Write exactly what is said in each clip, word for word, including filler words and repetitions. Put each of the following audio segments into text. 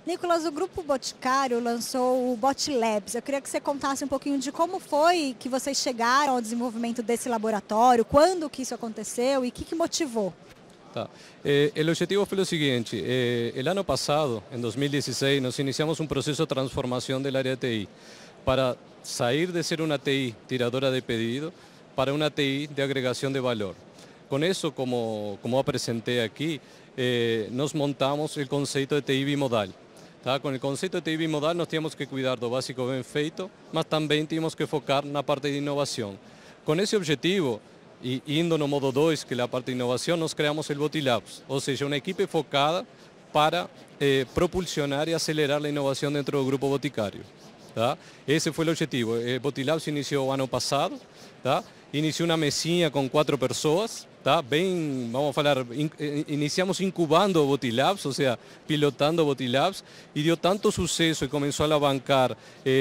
Nicolas, o Grupo Boticário lançou o Bot Labs. Eu queria que você contasse um pouquinho de como foi que vocês chegaram ao desenvolvimento desse laboratório, quando que isso aconteceu e o que, que motivou. Tá. Eh, el objetivo fue lo siguiente, eh, el año pasado, en dos mil dieciséis, nos iniciamos un proceso de transformación del área de T I para salir de ser una T I tiradora de pedido para una T I de agregación de valor. Con eso, como, como presenté aquí, eh, nos montamos el concepto de T I bimodal. Tá? Con el concepto de T I bimodal nos teníamos que cuidar do básico bien feito, mas também teníamos que focar na parte de innovación. Con ese objetivo, e indo no modo dois, que é a parte de inovação, nós criamos o Botilabs, ou seja, uma equipe focada para eh, propulsionar e acelerar a inovação dentro do grupo boticário. Tá? Esse foi o objetivo. O Botilabs iniciou o ano passado, tá? Iniciou uma mesinha com quatro pessoas, tá? Bem, vamos falar, in, iniciamos incubando o Botilabs, ou seja, pilotando o Botilabs, e deu tanto sucesso e começou a alavancar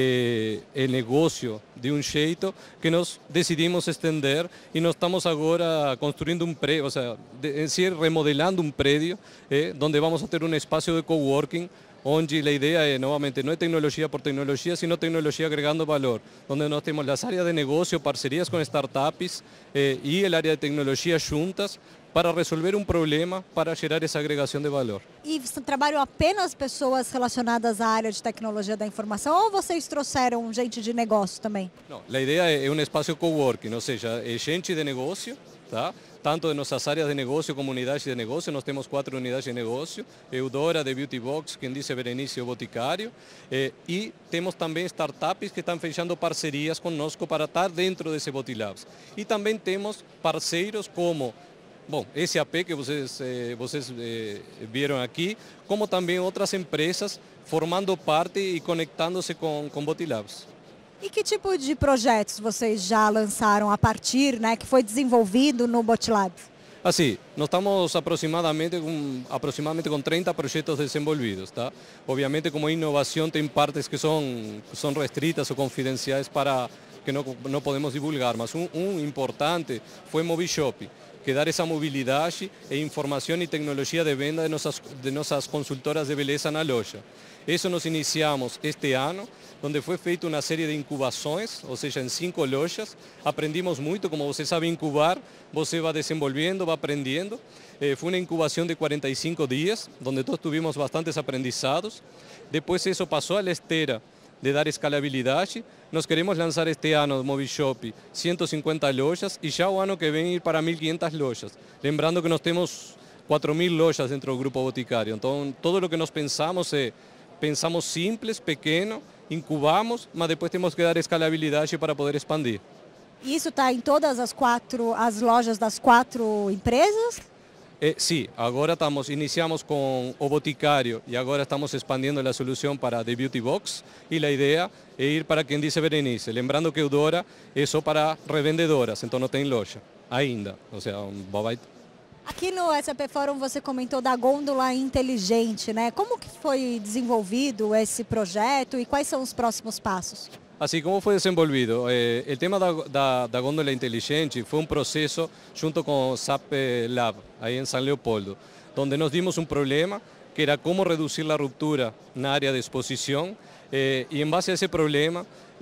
eh, o negócio de um jeito que nós decidimos estender e nós estamos agora construindo um prédio, ou seja, de, em si, remodelando um prédio, eh, onde vamos a ter um espaço de coworking, onde a ideia é, novamente, não é tecnologia por tecnologia, sino tecnologia agregando valor, onde nós temos as áreas de negócio, parcerias com startups eh, e a área de tecnologia juntas para resolver um problema, para gerar essa agregação de valor. E trabalham apenas pessoas relacionadas à área de tecnologia da informação ou vocês trouxeram gente de negócio também? Não, a ideia é um espaço coworking, ou seja, é gente de negócio, tá? Tanto de nossas áreas de negócio como unidades de negócio, nós temos quatro unidades de negócio, Eudora, de Beauty Box, quem disse Berenice, o Boticário, eh, e temos também startups que estão fechando parcerias conosco para estar dentro desse Botilabs. E também temos parceiros como, bom, S A P, que vocês, eh, vocês eh, viram aqui, como também outras empresas formando parte e conectando-se com, com Botilabs. E que tipo de projetos vocês já lançaram a partir, né, que foi desenvolvido no Botilabs? Assim, nós estamos aproximadamente com, aproximadamente com trinta projetos desenvolvidos, tá? Obviamente, como inovação, tem partes que são, são restritas ou confidenciais para que não, não podemos divulgar, mas um, um importante foi Movishop, que dar essa mobilidade e informação e tecnologia de venda de nossas, de nossas consultoras de beleza na loja. Isso nós iniciamos este ano, onde foi feita uma série de incubações, ou seja, em cinco lojas. Aprendimos muito, como você sabe incubar, você vai desenvolvendo, vai aprendendo. Eh, foi uma incubação de quarenta e cinco dias, onde todos tivemos bastantes aprendizados. Depois isso passou à esteira de dar escalabilidade. Nós queremos lançar este ano no Movishop cento e cinquenta lojas e já o ano que vem ir para mil e quinhentas lojas. Lembrando que nós temos quatro mil lojas dentro do grupo boticário. Então, todo o que nós pensamos é pensamos simples, pequeno, incubamos, mas depois temos que dar escalabilidade para poder expandir. Isso está em todas as quatro, as lojas das quatro empresas? Eh, sim, agora estamos, iniciamos com o Boticário e agora estamos expandindo a solução para The Beauty Box e a ideia é ir para quem disse Berenice, lembrando que Eudora é só para revendedoras, então não tem loja ainda, ou seja, um bobite. Aqui no S A P Fórum você comentou da gôndola inteligente, né? Como que foi desenvolvido esse projeto e quais são os próximos passos? Assim, como foi desenvolvido? Eh, o tema da, da, da gôndola inteligente foi um processo junto com o S A P Lab, aí em São Leopoldo, onde nós dimos um problema que era como reduzir a ruptura na área de exposição eh, e em base a esse problema,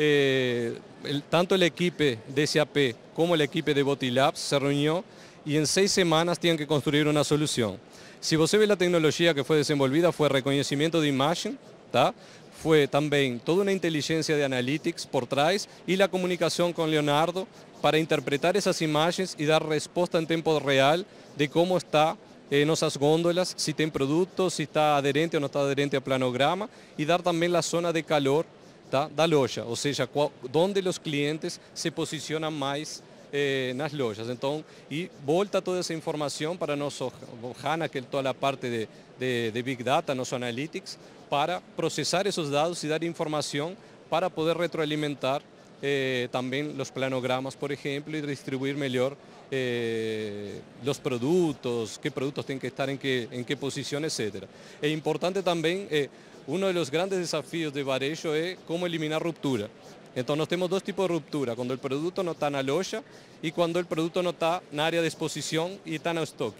eh, el, tanto a equipe de S A P como a equipe de Botilabs se reuniu e em seis semanas tinham que construir uma solução. Se você vê a tecnologia que foi desenvolvida, foi reconhecimento de imagem, tá? Foi também toda uma inteligência de analytics por trás e a comunicação com Leonardo para interpretar essas imagens e dar resposta em tempo real de como está eh, nossas gôndolas, se tem produto, se está aderente ou não está aderente ao planograma e dar também a zona de calor, tá, da loja, ou seja, qual, onde os clientes se posicionam mais Eh, nas lojas. Então, e volta toda essa informação para nosso HANA, que é toda a parte de, de, de Big Data, nosso Analytics, para processar esses dados e dar informação para poder retroalimentar eh, também os planogramas, por exemplo, e distribuir melhor eh, os produtos, que produtos têm que estar em que, em que posição, etcétera. É importante também, eh, um dos grandes desafios de varejo é como eliminar ruptura. Então, nós temos dois tipos de ruptura, quando o produto não está na loja e quando o produto não está na área de exposição e está no estoque.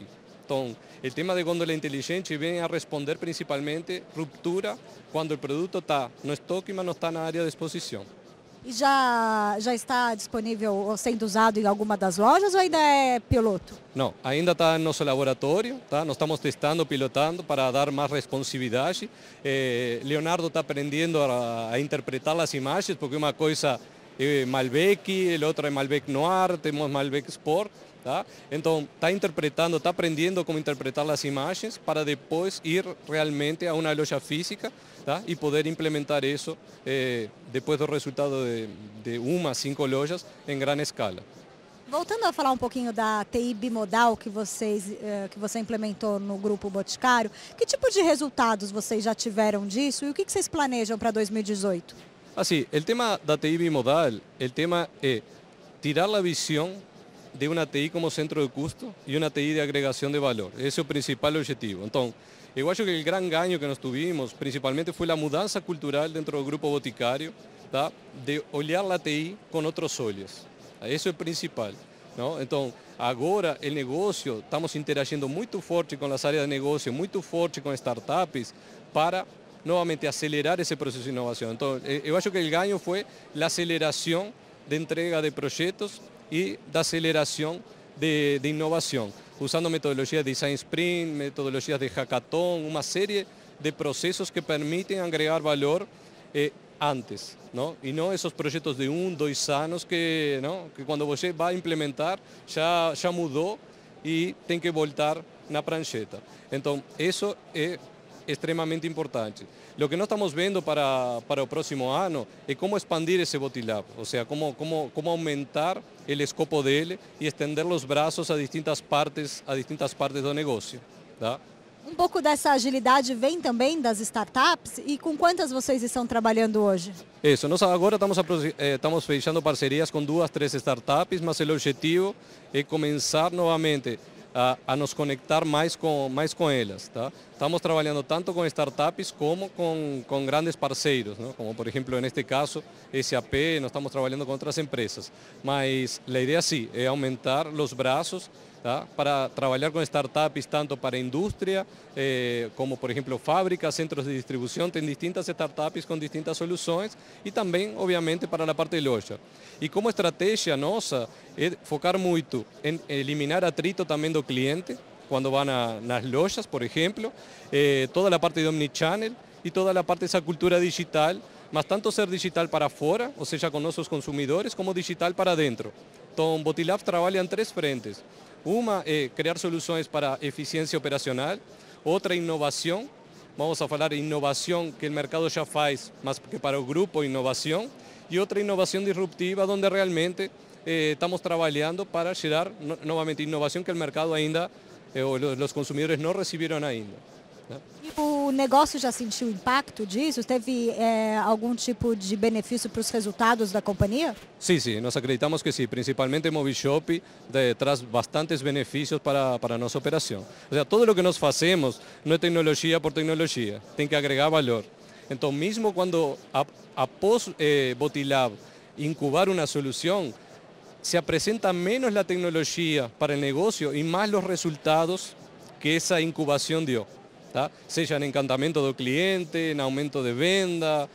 Então, o tema de gôndola inteligente vem a responder principalmente ruptura quando o produto está no estoque, mas não está na área de exposição. E já, já está disponível ou sendo usado em alguma das lojas ou ainda é piloto? Não, ainda está no nosso laboratório, tá? Nós estamos testando, pilotando para dar mais responsividade. Eh, Leonardo está aprendendo a, a interpretar as imagens, porque uma coisa é Malbec, a outra é Malbec Noir, temos Malbec Sport. Tá? Então, está interpretando, está aprendendo como interpretar as imagens para depois ir realmente a uma loja física, tá? E poder implementar isso eh, depois do resultado de, de uma a cinco lojas em grande escala. Voltando a falar um pouquinho da T I bimodal que, vocês, eh, que você implementou no Grupo Boticário, que tipo de resultados vocês já tiveram disso e o que, que vocês planejam para dois mil e dezoito? Assim, o tema da T I bimodal, o tema é tirar a visão de uma T I como centro de custo e uma T I de agregação de valor. Esse é o principal objetivo. Então, eu acho que o grande ganho que nós tivemos, principalmente, foi a mudança cultural dentro do Grupo Boticário, tá? De olhar a T I com outros olhos. Isso é o principal. Não? Então, agora, o negócio, estamos interagindo muito forte com as áreas de negócio, muito forte com startups, para, novamente, acelerar esse processo de inovação. Então, eu acho que o ganho foi a aceleração de entrega de projetos e da aceleração de, de inovação, usando metodologias de design sprint, metodologias de hackathon, uma série de processos que permitem agregar valor eh, antes, não? E não esses projetos de um, dois anos que, não? Que quando você vai implementar já, já mudou e tem que voltar na prancheta. Então, isso é extremamente importante. O que nós estamos vendo para, para o próximo ano é como expandir esse Botilab, ou seja, como, como, como aumentar o escopo dele e estender os braços a distintas partes, a distintas partes do negócio. Tá? Um pouco dessa agilidade vem também das startups e com quantas vocês estão trabalhando hoje? Isso, nós agora estamos, estamos fechando parcerias com duas, três startups, mas o objetivo é começar novamente A, a nos conectar mais com, mais com elas. Tá? Estamos trabalhando tanto com startups como com, com grandes parceiros, não? Como por exemplo, neste caso, S A P, nós estamos trabalhando com outras empresas. Mas a ideia sim é aumentar os braços, tá? Para trabalhar com startups tanto para a indústria, eh, como por exemplo fábricas, centros de distribuição, tem distintas startups com distintas soluções e também, obviamente, para a parte de loja. E como estratégia nossa é focar muito em eliminar atrito também do cliente, quando vai na, nas lojas, por exemplo, eh, toda a parte de omnichannel e toda a parte dessa cultura digital, mas tanto ser digital para fora, ou seja, com nossos consumidores, como digital para dentro. Então, Botilab trabalha em três frentes. Uma é criar soluções para eficiência operacional, outra inovação, vamos a falar de inovação que o mercado já faz, mas que para o grupo inovação, e outra inovação disruptiva, onde realmente eh, estamos trabalhando para gerar no, novamente inovação que o mercado ainda, eh, os consumidores não receberam ainda. Né? E o negócio já sentiu o impacto disso? Teve é, algum tipo de benefício para os resultados da companhia? Sim, sim, nós acreditamos que sim, principalmente o Movishop de, traz bastantes benefícios para, para a nossa operação. Ou seja, tudo o que nós fazemos não é tecnologia por tecnologia, tem que agregar valor. Então, mesmo quando após eh, Botilab incubar uma solução, se apresenta menos a tecnologia para o negócio e mais os resultados que essa incubação deu. Tá? Seja em encantamento do cliente, em aumento de venda,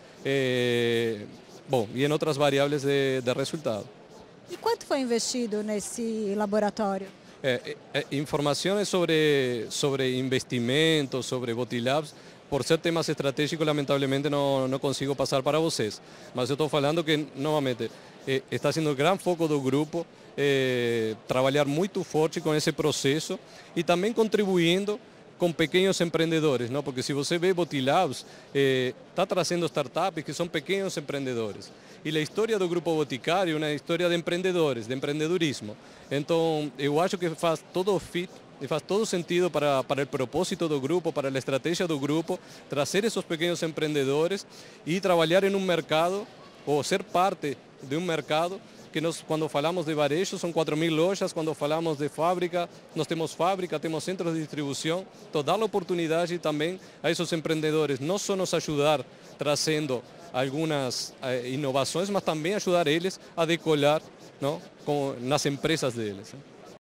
eh, bom, e em outras variáveis de, de resultado. E quanto foi investido nesse laboratório? É, é, informações sobre, sobre investimentos, sobre Botilabs, por ser temas estratégicos, lamentavelmente não, não consigo passar para vocês. Mas eu estou falando que, novamente, eh, está sendo o grande foco do grupo, eh, trabalhar muito forte com esse processo e também contribuindo com pequenos empreendedores, não? Porque se você vê Botilabs, está eh, trazendo startups que são pequenos empreendedores. E a história do Grupo Boticário é uma história de empreendedores, de empreendedorismo. Então, eu acho que faz todo fit, e faz todo sentido para, para o propósito do grupo, para a estratégia do grupo, trazer esses pequenos empreendedores e trabalhar em um mercado, ou ser parte de um mercado, que nós, quando falamos de varejo, são quatro mil lojas, quando falamos de fábrica, nós temos fábrica, temos centros de distribuição, então dá a oportunidade também a esses empreendedores, não só nos ajudar trazendo algumas eh, inovações, mas também ajudar eles a decolar, não, com, nas empresas deles.